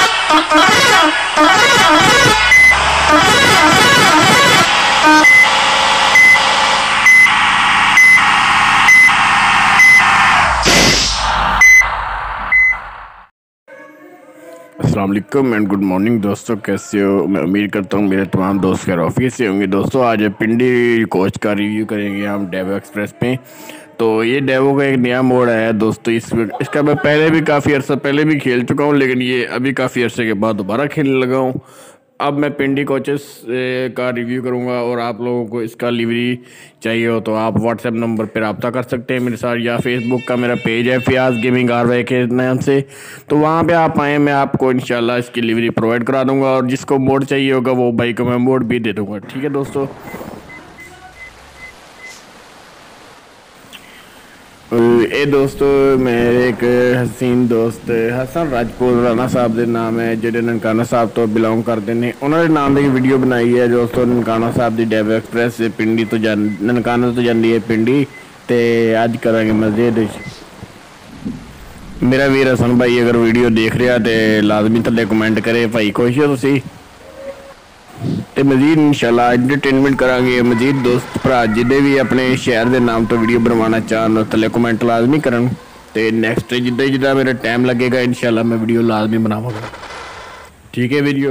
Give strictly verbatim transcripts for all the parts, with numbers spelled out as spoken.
अस्सलाम वालेकुम and good morning दोस्तों, कैसे हो? मैं उम्मीद करता हूँ मेरे तमाम दोस्त खैर ऑफिस से होंगे। दोस्तों आज पिंडी कोच का रिव्यू करेंगे हम डेवो एक्सप्रेस पे। तो ये डेवो का एक नया मोड आया है दोस्तों। इस इसका मैं पहले भी काफ़ी अर्सा पहले भी खेल चुका हूँ, लेकिन ये अभी काफ़ी अरसे के बाद दोबारा खेलने लगा हूँ। अब मैं पिंडी कोचेस का रिव्यू करूंगा और आप लोगों को इसका लिवरी चाहिए हो तो आप व्हाट्सएप नंबर पर रब्ता कर सकते हैं मेरे साथ, या फेसबुक का मेरा पेज है फियाज गेमिंग आर वाई के नाम से। तो वहाँ पे आप आएँ, मैं आपको इंशाल्लाह इसकी लिवरी प्रोवाइड करा दूंगा और जिसको मोड चाहिए होगा वो भाई को मैं मोड भी दे दूंगा। ठीक है दोस्तों। ए दोस्तों, मेरे एक हसीन दोस्त हसन राजपूत राणा साहब के नाम है, जो ननकाना साहब तो बिलोंग करते हैं। उन्होंने नाम की वीडियो बनाई है दोस्तों, ननकाना साहब की डेवो एक्सप्रेस पिंडी तो जा ननकाना तो जाती है पिंडी, तो अज करेंगे मजे। मेरा वीर हसन भाई अगर वीडियो देख रहा तो लाजमी थले कमेंट करे भाई खुश हो तुसी, तो मजीद इंशाल्लाह एंटरटेनमेंट करांगे। मजीद दोस्त भरा जिदे भी अपने शहर के नाम तो वीडियो बनवाना चाहन थले कमेंट लाजमी करन, तो नैक्सट जिदा जिदा मेरा टाइम लगेगा इंशाल्लाह मैं वीडियो लाजमी बनावांगा। ठीक है वीडियो।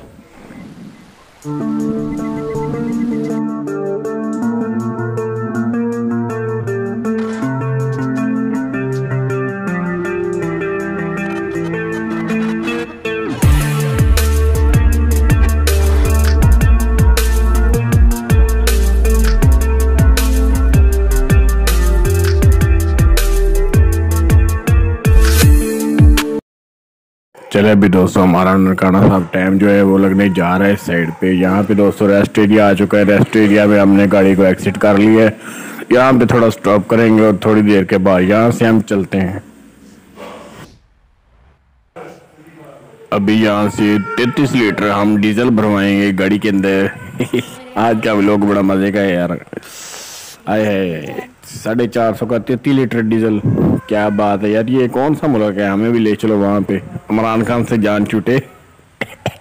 चले भी दोस्तों, हमारा ननकाना साहब टाइम जो है वो लगने जा रहा है इस साइड पे। यहाँ पे दोस्तों रेस्ट एरिया आ चुका है। रेस्ट एरिया में हमने गाड़ी को एक्सिट कर लिया है। यहाँ पे थोड़ा स्टॉप करेंगे और थोड़ी देर के बाद यहाँ से हम चलते हैं। अभी यहाँ से तैतीस लीटर हम डीजल भरवाएंगे गाड़ी के अंदर। आज का लोग बड़ा मजे का है यार। आए है साढ़े चार सौ का तैतीस लीटर डीजल, क्या बात है यार। ये कौन सा मुल्क है? हमें भी ले चलो वहाँ पे, इमरान खान से जान छूटे।